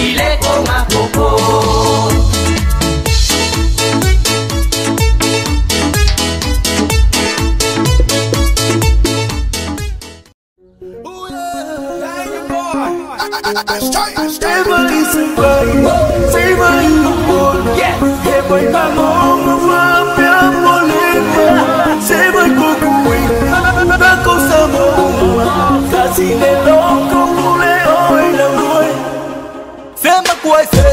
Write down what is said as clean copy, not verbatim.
ile koma koko. Favor is a boy, favor in the world. Hey boy, come on, mama, piano, leva. Favor cucuí, la cosa boa. Casi le loco, pule hoy la noche. Fema cuesta.